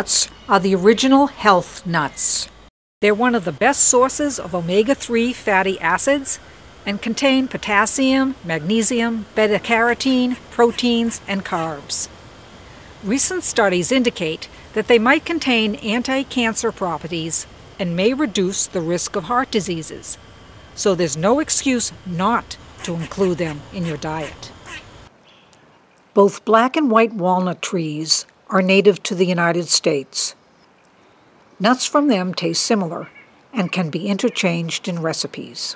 walnuts are the original health nuts. They're one of the best sources of omega-3 fatty acids and contain potassium, magnesium, beta-carotene, proteins, and carbs. Recent studies indicate that they might contain anti-cancer properties and may reduce the risk of heart diseases, so there's no excuse not to include them in your diet. Both black and white walnut trees are native to the United States. Nuts from them taste similar and can be interchanged in recipes.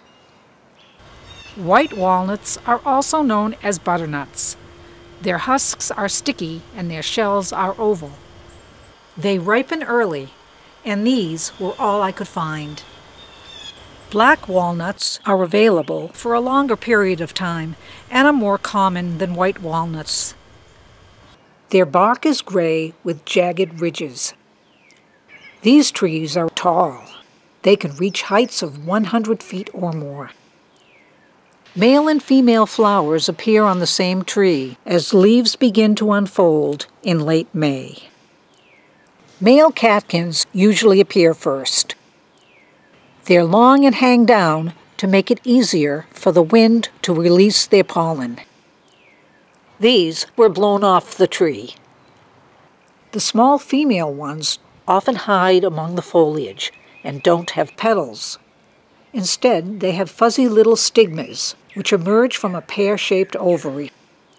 White walnuts are also known as butternuts. Their husks are sticky and their shells are oval. They ripen early, and these were all I could find. Black walnuts are available for a longer period of time and are more common than white walnuts. Their bark is gray with jagged ridges. These trees are tall. They can reach heights of 100 feet or more. Male and female flowers appear on the same tree as leaves begin to unfold in late May. Male catkins usually appear first. They're long and hang down to make it easier for the wind to release their pollen. These were blown off the tree. The small female ones often hide among the foliage and don't have petals. Instead, they have fuzzy little stigmas, which emerge from a pear-shaped ovary.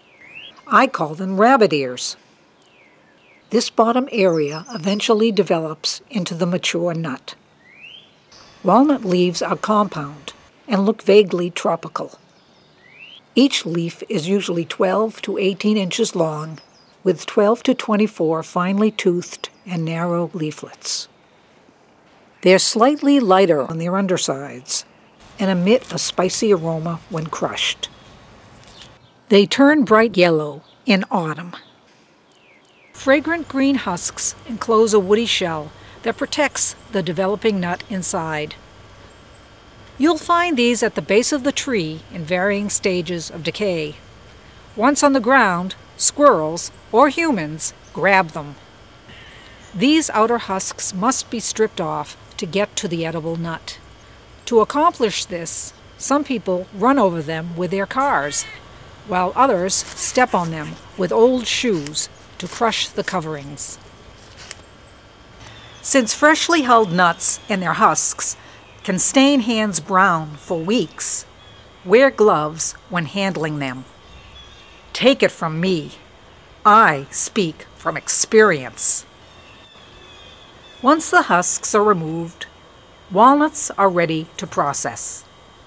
I call them rabbit ears. This bottom area eventually develops into the mature nut. Walnut leaves are compound and look vaguely tropical. Each leaf is usually 12 to 18 inches long, with 12 to 24 finely toothed and narrow leaflets. They're slightly lighter on their undersides and emit a spicy aroma when crushed. They turn bright yellow in autumn. Fragrant green husks enclose a woody shell that protects the developing nut inside. You'll find these at the base of the tree in varying stages of decay. Once on the ground, squirrels or humans grab them. These outer husks must be stripped off to get to the edible nut. To accomplish this, some people run over them with their cars, while others step on them with old shoes to crush the coverings. Since freshly hulled nuts and their husks can stain hands brown for weeks, wear gloves when handling them. Take it from me, I speak from experience. Once the husks are removed, walnuts are ready to process.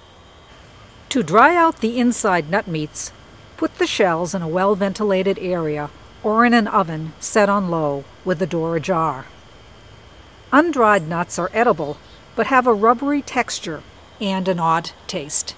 To dry out the inside nut meats, put the shells in a well-ventilated area or in an oven set on low with the door ajar. Undried nuts are edible but have a rubbery texture and an odd taste.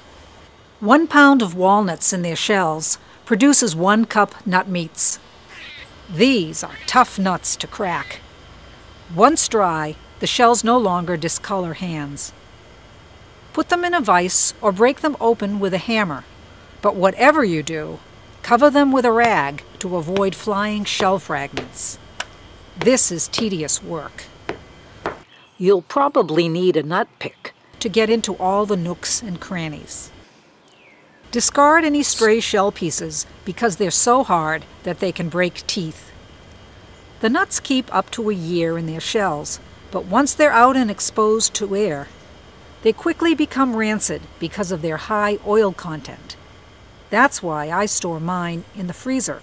1 pound of walnuts in their shells produces 1 cup nut meats. These are tough nuts to crack. Once dry, the shells no longer discolor hands. Put them in a vise or break them open with a hammer, but whatever you do, cover them with a rag to avoid flying shell fragments. This is tedious work. You'll probably need a nut pick to get into all the nooks and crannies. Discard any stray shell pieces because they're so hard that they can break teeth. The nuts keep up to a year in their shells, but once they're out and exposed to air, they quickly become rancid because of their high oil content. That's why I store mine in the freezer.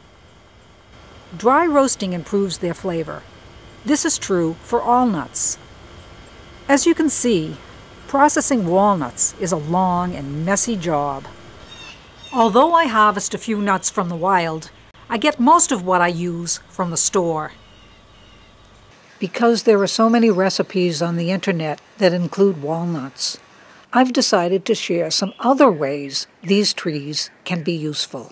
Dry roasting improves their flavor. This is true for all nuts. As you can see, processing walnuts is a long and messy job. Although I harvest a few nuts from the wild, I get most of what I use from the store. Because there are so many recipes on the internet that include walnuts, I've decided to share some other ways these trees can be useful.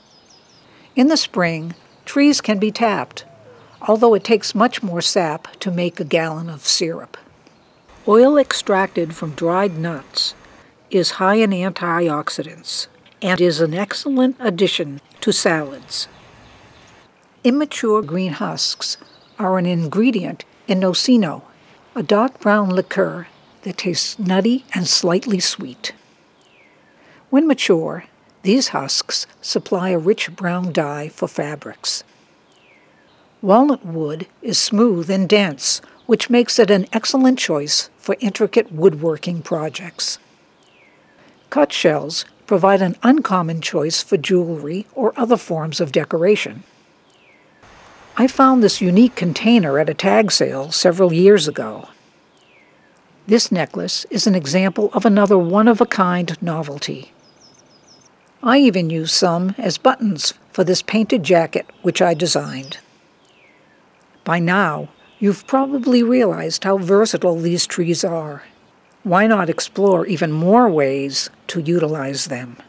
In the spring, trees can be tapped, although it takes much more sap to make a gallon of syrup. Oil extracted from dried nuts is high in antioxidants and is an excellent addition to salads. Immature green husks are an ingredient in nocino, a dark brown liqueur that tastes nutty and slightly sweet. When mature, these husks supply a rich brown dye for fabrics. Walnut wood is smooth and dense, which makes it an excellent choice for intricate woodworking projects. Cut shells provide an uncommon choice for jewelry or other forms of decoration. I found this unique container at a tag sale several years ago. This necklace is an example of another one-of-a-kind novelty. I even used some as buttons for this painted jacket which I designed. By now, you've probably realized how versatile these trees are. Why not explore even more ways to utilize them?